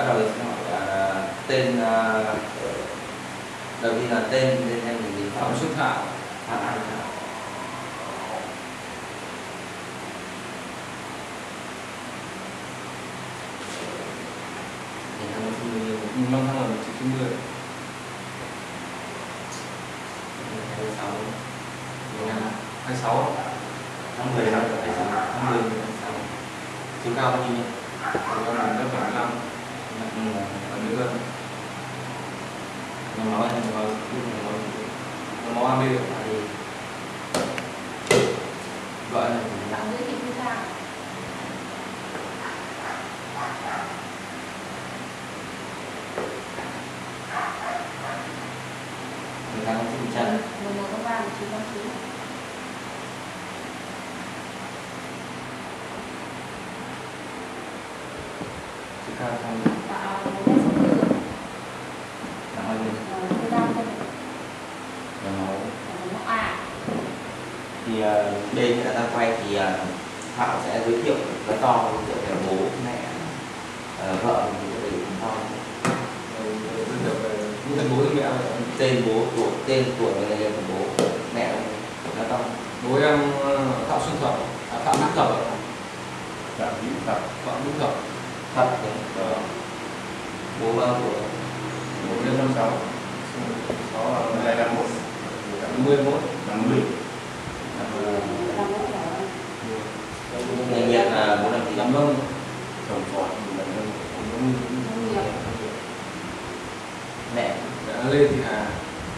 đầu thì hỏi là tên, đầu tiên là tên em mình gì? Phạm Xuân Thảo. Phạm Xuân Thảo. Thì năm 1990. Năm tháng là 1990. 26. 26. Tháng 10 năm 26. Tháng 10 năm 26. Chiều cao bao nhiêu nhỉ? Của mình rất là 5. Ở nữ dân. Nhóm máu hay nhóm máu? Nó máu AB. Vợ là Bạn giới thiệu như sao? người ta không thích chân. 11 tháng 3 1989. Chiều cao trong Và 1m64 rồi. nặng bao nhiêu? Tôi đang cân Nhóm máu. máu A. Thì bên người ta quay thì Thảo sẽ giới thiệu nói to, giới thiệu về bố mẹ, vợ mình có thể nói to. Giới thiệu về những tên bố tên mẹ. Tên bố, tên tuổi và nghề nghiệp của bố mẹ nói to. Bố em Phạm Xuân Thảo, Phạm Đức Thảo. Phạm Đức Thảo. Phạm Đức Thảo. Thật đúng. Bố bao tuổi? Bố lên 56. 51. 51. 50. Nghề nghiệp là bố làm gì? Làm nông. Trồng trọt làm nông. Mẹ Mẹ Lê Thị Hà.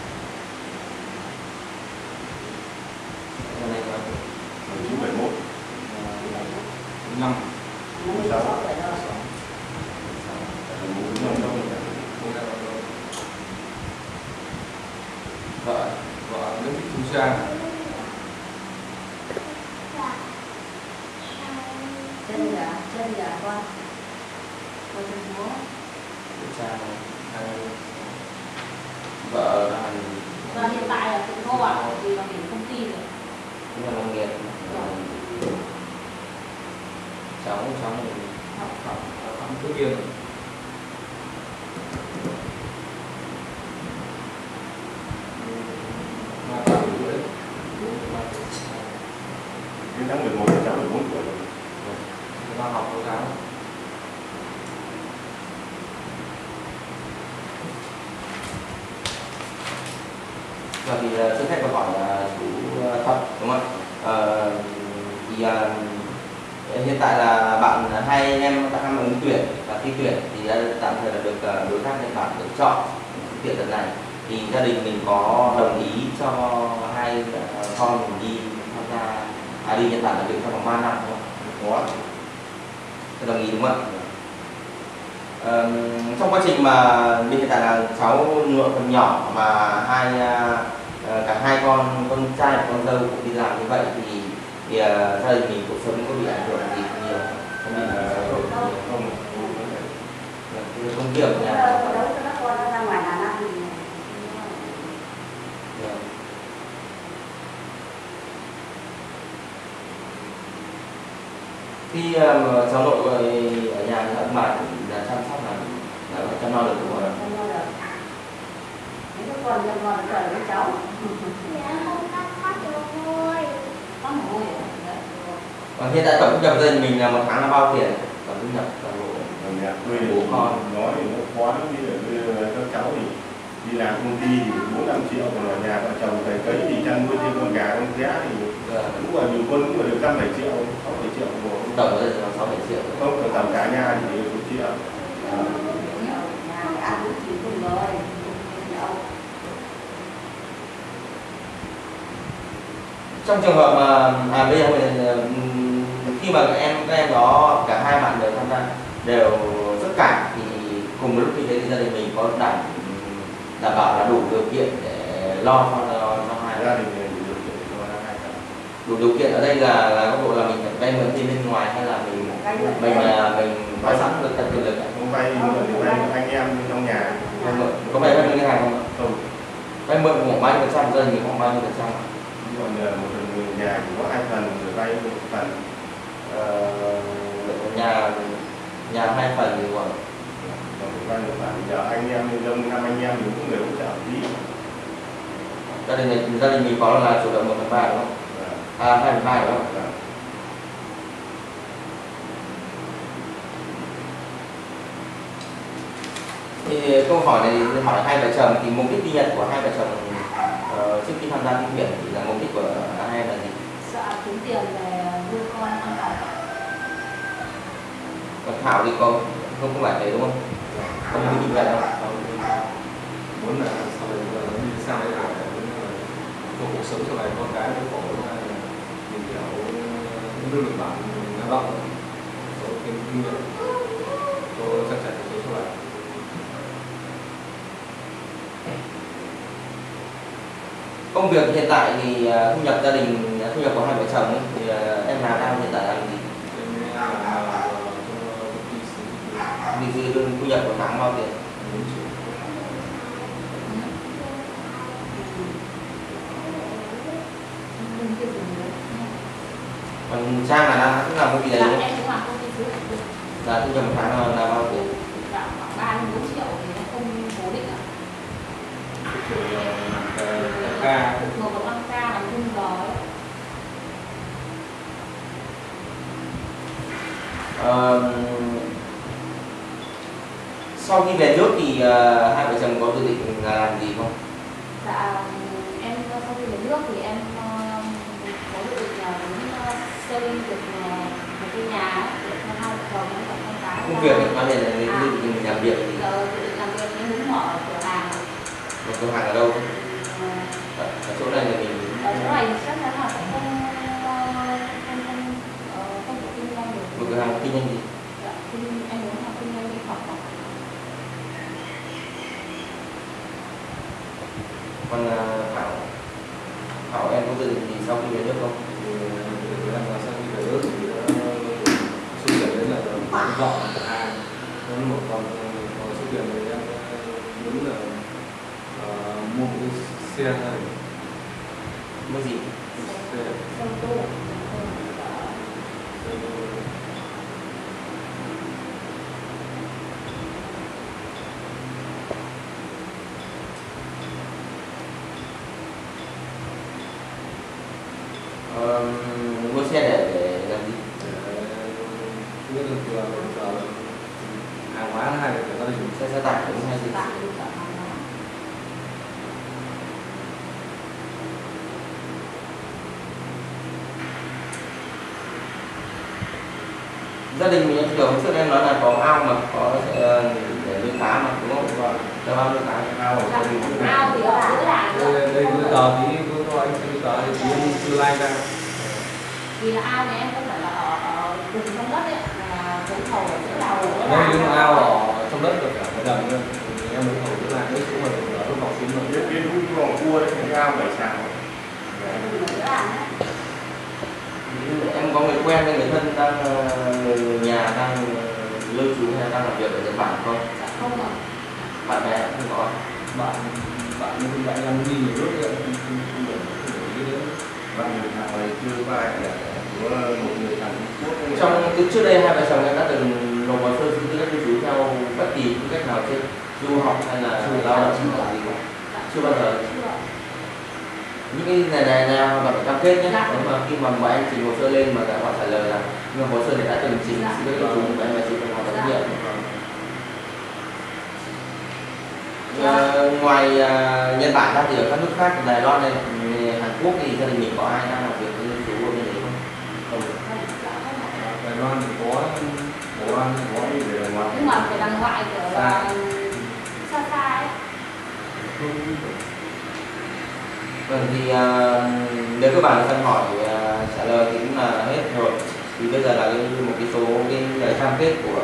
hôm nay có 1971. 5. 6. vợ Vợ Nguyễn Thị Thu Trang. Chân gà con. Con chân bố. cha vợ là Và hiện tại là tự cô ạ, vì là nghỉ công ty rồi. cũng là nông nghiệp. cháu mình Phạm Phước Yên. Đến tháng 11 cháu 14 tuổi rồi. Đang học cô giáo. Rồi thì xin phép câu hỏi chú Thật đúng không ạ? Thì hiện tại là bạn hai anh em đang ứng tuyển và thi tuyển thì đã tạm thời là được đối tác Nhật Bản lựa chọn tuyển lần này, thì gia đình mình có đồng ý cho hai con mình đi tham gia đi Nhật Bản làm việc trong vòng 3 năm không ạ? Có. Đồng ý đúng không ạ? Trong quá trình mà bên hiện tại là cháu nuôi còn nhỏ mà cả hai con trai và con dâu cũng đi làm như vậy thì gia đình mình cuộc sống có bị ảnh hưởng gì nhiều không? Bị không kiểm nhà khi cháu nội ở nhà thì ông bà là chăm sóc là chăm lo được đúng không? Còn trời với cháu. Có mùi rồi. Còn hiện tại tổng thu nhập gia đình mình là một tháng là bao tiền? Tổng thu nhập toàn bộ Nhà quê bố con nói thì nó khó lắm, bây giờ các cháu thì đi làm công ty thì 4-5 triệu, còn ở nhà vợ chồng cày cấy thì chăn nuôi thêm con gà con cá thì cũng là nhiều quân cũng là được 5-7 triệu, 6-7 triệu một. Tổng gia đình là 6-7 triệu. Không, còn tầm cả nhà thì 1 triệu. Trong trường hợp mà bây giờ khi mà các em đó cả hai bạn đều tham gia đều xuất cảnh thì cùng một lúc như thế thì gia đình mình có đảm bảo là đủ điều kiện để lo cho hai Gia đình này đủ điều kiện cho hai cháu. đủ điều kiện ở đây là góc độ là mình phải vay mượn tiền bên ngoài hay là mình có sẵn được tận tiền lực? Không vay mượn thì vay anh em trong nhà. Vay mượn có vay ngân hàng không ạ? Không. Vay mượn khoảng bao nhiêu %, gia đình mình khoảng bao nhiêu %? Còn một phần người nhà chỉ có 2 phần, rồi vay 1 phần. Nhà 2 phần thì khoảng vay một khoản nhờ anh em nhân dân 5 anh em mình cũng người hỗ trợ tí. Gia đình mình có là chủ động 1/3 đúng không? À 2/3 đúng không? Thì câu hỏi này thì hỏi hai vợ chồng thì mục đích đi Nhật của hai vợ chồng trước khi tham gia thi tuyển thì là mục đích của hai là gì? Sợ kiếm tiền về nuôi con ăn học. Còn Thảo thì không phải thế đúng không? Không muốn như vậy đâu. Muốn là sau này đi sang đây là cho cuộc sống sau này con cái nó khổ hay là mình kiểu đưa được bản lao động có kinh nghiệm cho trang trải cuộc sống sau này. Công việc hiện tại thì thu nhập gia đình, thu nhập của hai vợ chồng ấy, thì em đang hiện tại làm gì? Vì thu nhập của tháng bao tiền? 4 triệu. Còn Trang là cũng làm công ty đấy đúng không? Em cũng làm công ty du lịch. Là thu nhập một tháng là bao tiền? Khoảng 3-4 triệu thì nó không cố định ạ. Một một năm ca làm chung giờ ấy. Sau khi về nước thì hai vợ chồng có dự định là làm gì không? Dạ em sau khi về nước thì em có dự định là muốn xây được một cái nhà ấy, để cho hai vợ chồng và con cái. Công việc thì quan hệ là dự định làm việc thì Giờ dự định làm việc em muốn mở cửa hàng. một cửa hàng ở đâu? Ở chỗ này là mình Ở chỗ này chắc chắn là sẽ không thể kinh doanh được. một cửa hàng kinh doanh gì? Dạ, em muốn là kinh doanh mỹ phẩm. Còn Thảo em có dự định gì sau khi về nước không? Sau khi về nước thì số tiền đấy là dọn cửa hàng, nó một còn số tiền thì em muốn là mua một cái xe này. Mua gì? Xe Xe ô tô. Mua xe để làm gì? Biết được giờ hàng hóa hay là gia đình Xe tải đúng hay gì? Bạn đi chợ hàng hóa. Gia đình mình kiểu trước em nói là có ao mà có để nuôi cá mà đúng không? Cho ao nuôi cá. Ao ở Dạ, trong cái ao thì ở giữa làng. đây giấy tờ tí có anh xem giấy tờ thì tí em chưa like ra. Vì là ao này em không phải là ở cùng trong đất ấy, là cái thầu ở giữa làng. Đây nhưng ao ở trong đất được cả một đầm nữa. Em mới thầu tức là cái xuống mà nó vào xuống rồi. cái đúng vòng cua đấy, cái ao bảy xào. Ở giữa làng ấy. Em có người quen hay người thân đang người nhà đang lưu trú hay đang làm việc ở Nhật Bản không? Dạ không ạ. Bạn bè không có. Bạn em đi nhiều nước rồi không được đi nữa. Bạn người thằng này chưa có ai cả, có một người thằng Trung Quốc. Trong trước đây hai vợ chồng em đã từng nộp hồ sơ xin tư cách lưu trú theo bất kỳ tư cách nào trên du học hay là lao động hay là gì không? Chưa bao giờ. Chưa. Những cái này nào mà phải cam kết nhé. Nếu mà khi mà bọn anh trình hồ sơ lên mà họ trả lời là nhưng mà hồ sơ này đã từng trình xin tư cách lưu trú của em và chị không có trách nhiệm. Ngoài Nhật Bản ra thì ở các nước khác, Đài Loan này, Hàn Quốc thì gia đình mình có ai đang làm việc với lưu trú ở bên đấy không? Không. Đài Loan thì có Hồ An có đi về đàng hoàng. Nhưng mà phải đằng ngoại kiểu là xa xa ấy. Vâng thì nếu các bạn cần hỏi trả lời thì cũng là hết rồi. Thì bây giờ là một cái số cái lời cam kết của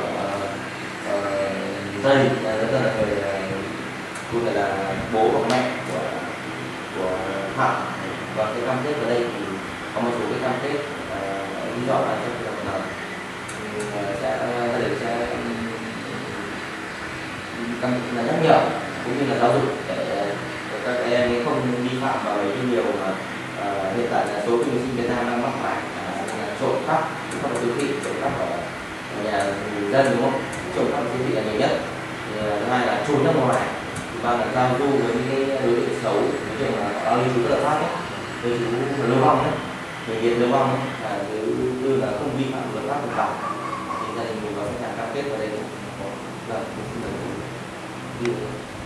gia đình rất là người cụ thể là bố hoặc mẹ của Thảo, và cái cam kết ở đây thì có một số cái cam kết lý do là trong trường hợp gia đình sẽ cam kết là nhắc nhở cũng như là giáo dục để các em không vi phạm vào đấy nhiều mà hiện tại là số học sinh Việt Nam đang mắc phải trộm cắp trong siêu thị, trộm cắp ở nhà dân đúng không? Trộm cắp siêu thị là nhiều nhất. Thì, thứ hai là trốn ra ngoài, thứ ba là giao du với những cái đối tượng xấu, đối tượng là có lưu trú bất hợp pháp ấy, lưu trú lưu vong ấy, người nghiện lưu vong ấy, và thứ tư là không vi phạm luật pháp của đảng. Thì gia đình mình có sẵn sàng cam kết vào đây là có là xin được